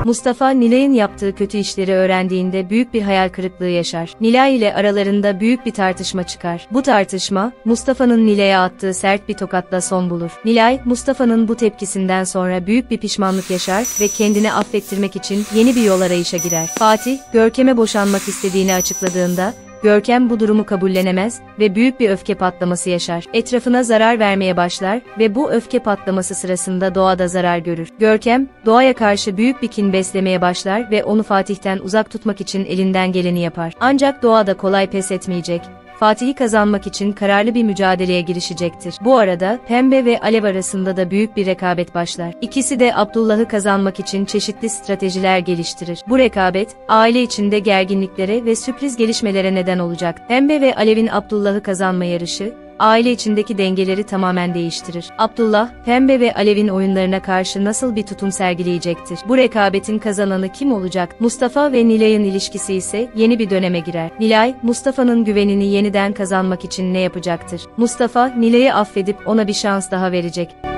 Mustafa, Nilay'ın yaptığı kötü işleri öğrendiğinde büyük bir hayal kırıklığı yaşar. Nilay ile aralarında büyük bir tartışma çıkar. Bu tartışma, Mustafa'nın Nilay'a attığı sert bir tokatla son bulur. Nilay, Mustafa'nın bu tepkisinden sonra büyük bir pişmanlık yaşar ve kendini affettirmek için yeni bir yol arayışa girer. Fatih, Görkem'e boşanmak istediğini açıkladığında, Görkem bu durumu kabullenemez ve büyük bir öfke patlaması yaşar. Etrafına zarar vermeye başlar ve bu öfke patlaması sırasında Doğa da zarar görür. Görkem, Doğa'ya karşı büyük bir kin beslemeye başlar ve onu Fatih'ten uzak tutmak için elinden geleni yapar. Ancak Doğa da kolay pes etmeyecek. Fatih'i kazanmak için kararlı bir mücadeleye girişecektir. Bu arada Pembe ve Alev arasında da büyük bir rekabet başlar. İkisi de Abdullah'ı kazanmak için çeşitli stratejiler geliştirir. Bu rekabet, aile içinde gerginliklere ve sürpriz gelişmelere neden olacak. Pembe ve Alev'in Abdullah'ı kazanma yarışı, aile içindeki dengeleri tamamen değiştirir. Abdullah, Pembe ve Alev'in oyunlarına karşı nasıl bir tutum sergileyecektir? Bu rekabetin kazananı kim olacak? Mustafa ve Nilay'ın ilişkisi ise yeni bir döneme girer. Nilay, Mustafa'nın güvenini yeniden kazanmak için ne yapacaktır? Mustafa, Nilay'ı affedip ona bir şans daha verecek.